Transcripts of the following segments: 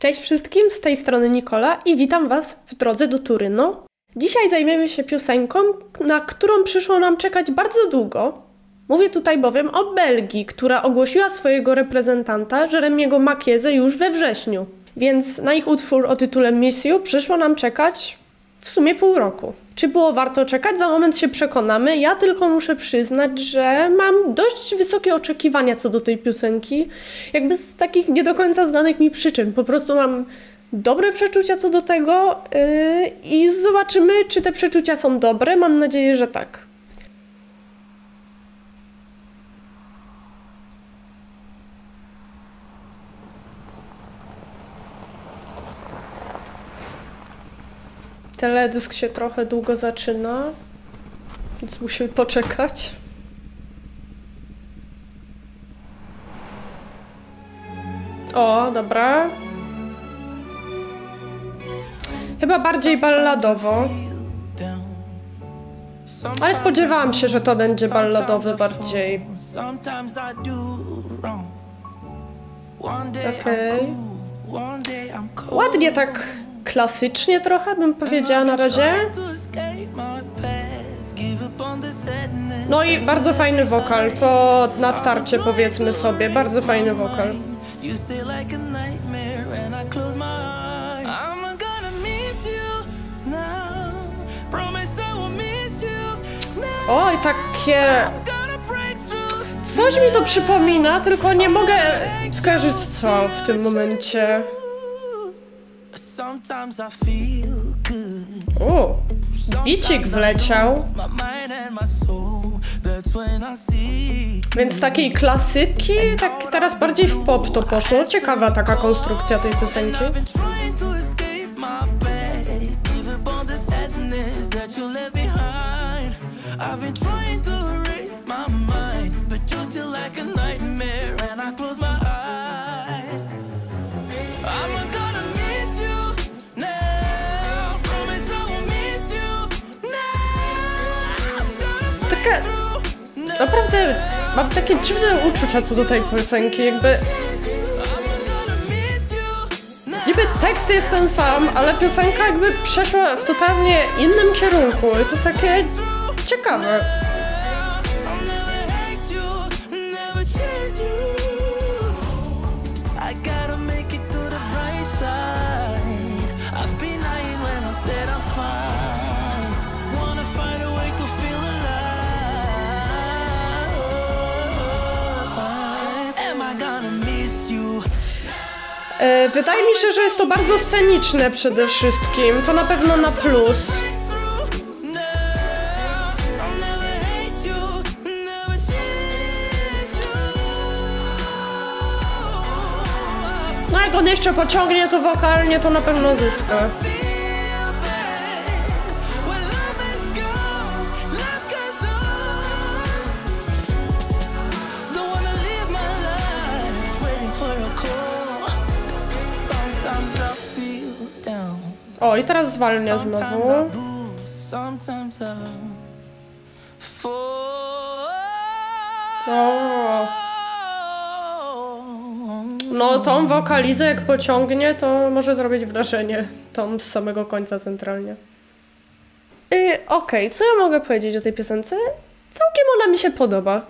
Cześć wszystkim, z tej strony Nikola i witam Was w drodze do Turynu. Dzisiaj zajmiemy się piosenką, na którą przyszło nam czekać bardzo długo. Mówię tutaj bowiem o Belgii, która ogłosiła swojego reprezentanta Jeremiego Makiezę już we wrześniu. Więc na ich utwór o tytule Miss You przyszło nam czekać w sumie pół roku. Czy było warto czekać? Za moment się przekonamy. Ja tylko muszę przyznać, że mam dość wysokie oczekiwania co do tej piosenki. Jakby z takich nie do końca znanych mi przyczyn. Po prostu mam dobre przeczucia co do tego i zobaczymy, czy te przeczucia są dobre. Mam nadzieję, że tak. Teledysk się trochę długo zaczyna, więc musimy poczekać. O, dobra. Chyba bardziej balladowo. Ale spodziewałam się, że to będzie balladowy bardziej. Okej. Ładnie tak klasycznie trochę bym powiedziała na razie. No i bardzo fajny wokal, to na starcie powiedzmy sobie, bardzo fajny wokal. Oj, takie... Coś mi to przypomina, tylko nie mogę skojarzyć co w tym momencie. O, bicik wleciał. Więc z takiej klasyki, tak teraz bardziej w pop to poszło. Ciekawa taka konstrukcja tej piosenki. Naprawdę mam takie dziwne uczucia co do tej piosenki, jakby... Niby tekst jest ten sam, ale piosenka jakby przeszła w totalnie innym kierunku i to jest takie ciekawe. Wydaje mi się, że jest to bardzo sceniczne przede wszystkim. To na pewno na plus. No jak on jeszcze pociągnie to wokalnie, to na pewno zyska. O, i teraz zwalnia znowu. O. No, tą wokalizę jak pociągnie, to może zrobić wrażenie. Tą z samego końca centralnie. Okej, co ja mogę powiedzieć o tej piosence? Całkiem ona mi się podoba.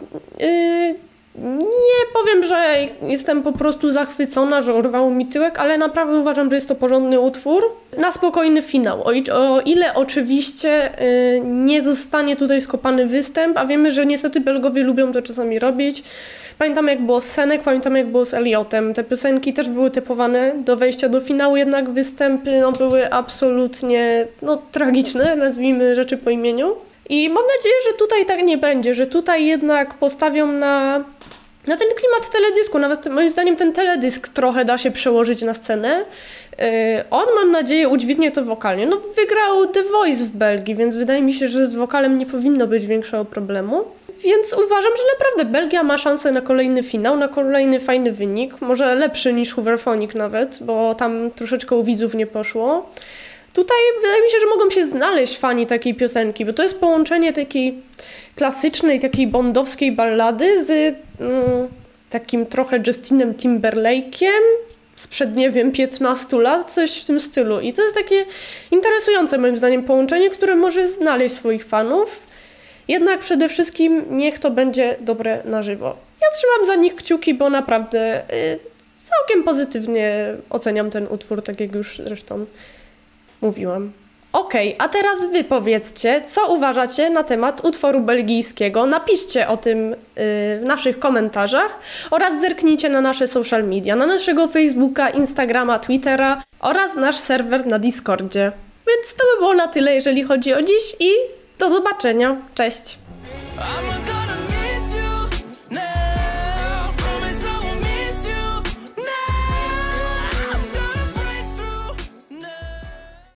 Nie powiem, że jestem po prostu zachwycona, że urwało mi tyłek, ale naprawdę uważam, że jest to porządny utwór na spokojny finał. O ile oczywiście nie zostanie tutaj skopany występ, a wiemy, że niestety Belgowie lubią to czasami robić. Pamiętam jak było z Senek, pamiętam jak było z Eliotem. Te piosenki też były typowane do wejścia do finału, jednak występy były absolutnie tragiczne, nazwijmy rzeczy po imieniu. I mam nadzieję, że tutaj tak nie będzie, że tutaj jednak postawią na ten klimat teledysku. Nawet moim zdaniem ten teledysk trochę da się przełożyć na scenę. On, mam nadzieję, udźwignie to wokalnie. No, wygrał The Voice w Belgii, więc wydaje mi się, że z wokalem nie powinno być większego problemu. Więc uważam, że naprawdę Belgia ma szansę na kolejny finał, na kolejny fajny wynik. Może lepszy niż Hooverphonic nawet, bo tam troszeczkę u widzów nie poszło. Tutaj wydaje mi się, że mogą się znaleźć fani takiej piosenki, bo to jest połączenie takiej klasycznej, takiej bondowskiej ballady z takim trochę Justinem Timberlake'iem, sprzed, nie wiem, 15 lat, coś w tym stylu. I to jest takie interesujące moim zdaniem połączenie, które może znaleźć swoich fanów. Jednak przede wszystkim niech to będzie dobre na żywo. Ja trzymam za nich kciuki, bo naprawdę całkiem pozytywnie oceniam ten utwór, tak jak już zresztą mówiłam. Okej, a teraz wy powiedzcie, co uważacie na temat utworu belgijskiego. Napiszcie o tym w naszych komentarzach oraz zerknijcie na nasze social media, na naszego Facebooka, Instagrama, Twittera oraz nasz serwer na Discordzie. Więc to by było na tyle, jeżeli chodzi o dziś i do zobaczenia. Cześć!